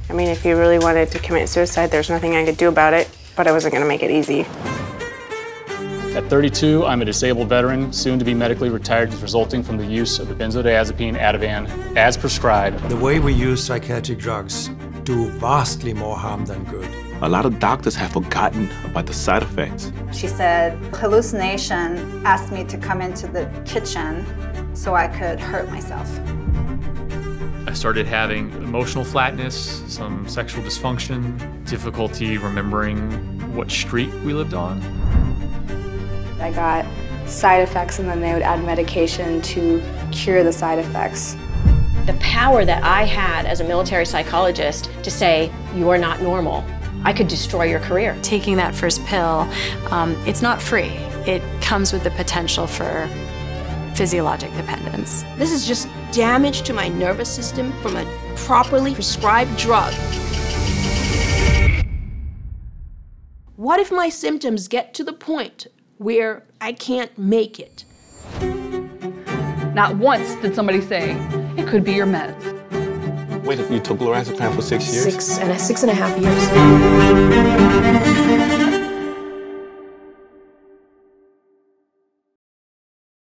I mean, if he really wanted to commit suicide, there's nothing I could do about it, but I wasn't going to make it easy. At 32, I'm a disabled veteran, soon to be medically retired, resulting from the use of the benzodiazepine Ativan as prescribed. The way we use psychiatric drugs do vastly more harm than good. A lot of doctors have forgotten about the side effects. She said hallucination asked me to come into the kitchen so I could hurt myself. I started having emotional flatness, some sexual dysfunction, difficulty remembering what street we lived on. I got side effects, and then they would add medication to cure the side effects. The power that I had as a military psychologist to say, you are not normal. I could destroy your career. Taking that first pill, it's not free. It comes with the potential for physiologic dependence. This is just damage to my nervous system from a properly prescribed drug. What if my symptoms get to the point where I can't make it? Not once did somebody say, it could be your meds. Wait, if you took lorazepam for 6 years? Six and a half years.